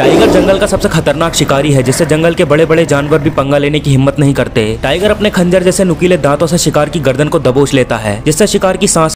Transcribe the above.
Tiger जंगल का सबसे खतरनाक शिकारी है जिससे जंगल के बड़े बड़े जानवर भी पंगा लेने की हिम्मत नहीं करते। टाइगर अपने खंजर जैसे नुकीले दांतों से शिकार की गर्दन को दबोच लेता है जिससे शिकार की सांस